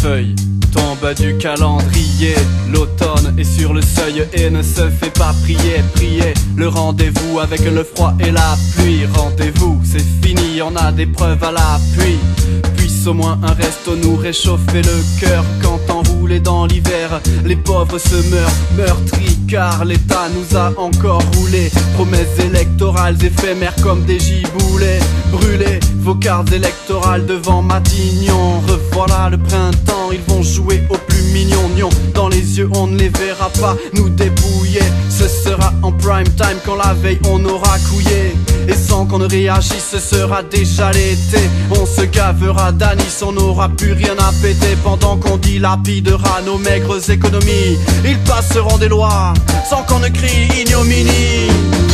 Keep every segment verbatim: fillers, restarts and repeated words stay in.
feuilles tombent du calendrier, l'automne est sur le seuil et ne se fait pas prier. Prier, le rendez-vous avec le froid et la pluie. Rendez-vous, c'est fini, on a des preuves à l'appui. Puisse au moins un resto nous réchauffer le cœur. Quand enroulés dans l'hiver, les pauvres se meurent, meurtris car l'État nous a encore roulé. Promesses électorales éphémères comme des giboulets. Brûlez vos cartes électorales devant Matignon. Revoilà le printemps, ils vont jouer au plus mignon. Nion. Dans les yeux on ne les verra pas nous dépouiller. Ce sera en prime time quand la veille on aura couillé. Et sans qu'on ne réagisse ce sera déjà l'été. On se gavera d'anis, on n'aura plus rien à péter. Pendant qu'on dilapidera nos maigres économies, ils passeront des lois sans qu'on ne crie ignominie.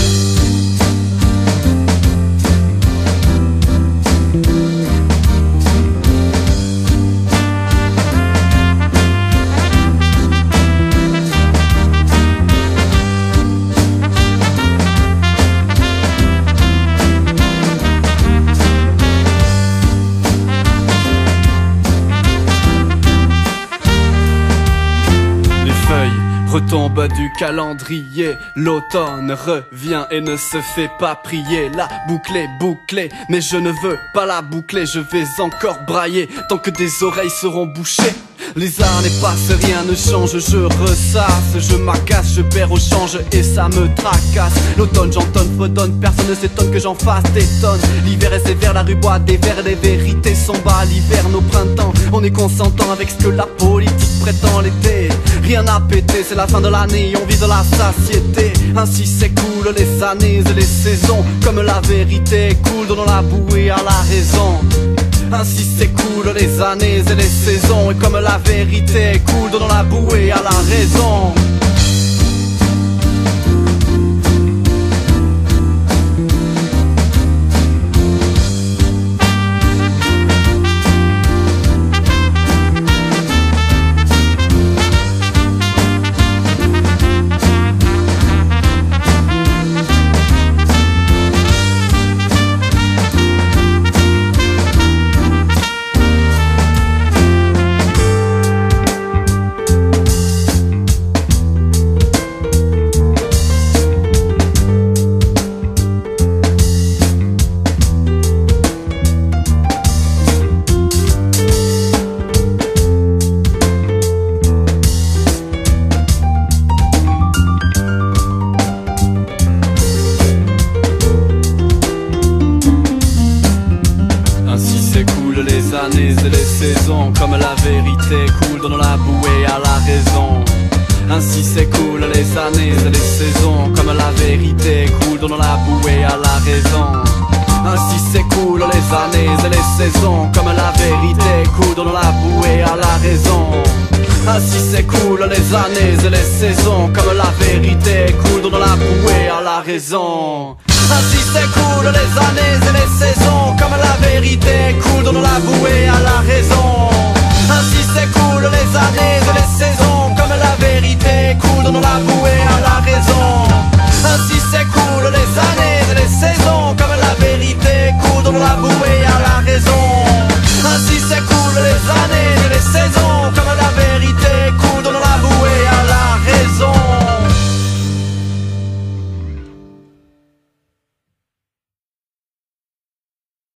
Retombe du calendrier, l'automne revient et ne se fait pas prier. La boucle est bouclée, mais je ne veux pas la boucler. Je vais encore brailler tant que des oreilles seront bouchées. Les années passent, rien ne change, je ressasse, je m'agace, je perds au change et ça me tracasse. L'automne j'entonne, fredonne, personne ne s'étonne que j'en fasse des tonnes. L'hiver est sévère, la rue boit des verres, les vérités sont bas. L'hiver, nos printemps, on est consentant avec ce que la politique prétend. L'été, rien à péter, c'est la fin de l'année, on vise la satiété. Ainsi s'écoulent les années et les saisons, comme la vérité coule dans la boue et à la raison. Ainsi s'écoulent les années et les saisons, et comme la vérité coule dans la boue et à la raison. Les années et les saisons, comme la vérité coule dans la bouée à la raison. Ainsi s'écoulent les années et les saisons, comme la vérité coule dans la bouée à la raison. Ainsi s'écoulent les années et les saisons, comme la vérité coule dans la bouée à la raison. Ainsi s'écoulent les années et les saisons, comme la vérité coule dans la bouée à la raison. Ainsi s'écoulent les années et les saisons, comme la vérité coule dans la bouée à la raison.